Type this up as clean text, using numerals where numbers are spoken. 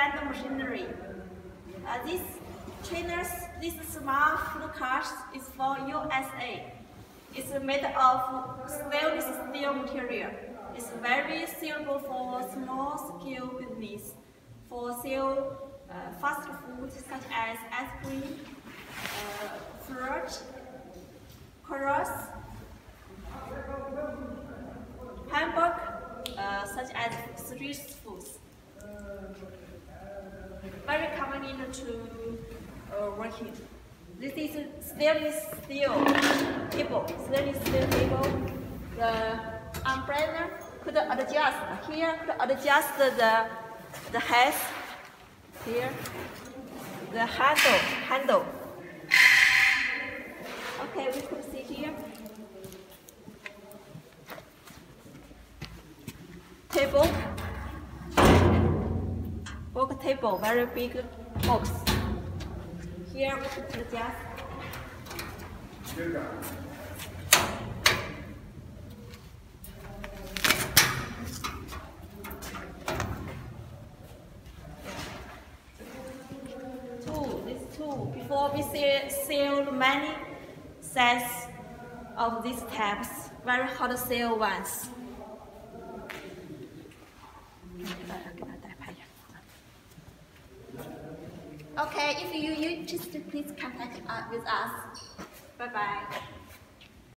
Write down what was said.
hand machinery. This small food cart is for USA. It's made of stainless steel material. It's very suitable for small-scale business, for sale fast food such as ice cream, fruit, churros, hamburger, such as street foods. Very convenient to working. This is stainless steel table. The umbrella could adjust here. Could adjust the head here. The handle. Okay, we could see here. Table. Work table, very big box. Here we could adjust. This tool. Before we sell many sets of these types, very hard to sell ones. Okay, if you're interested, please contact with us. Bye-bye.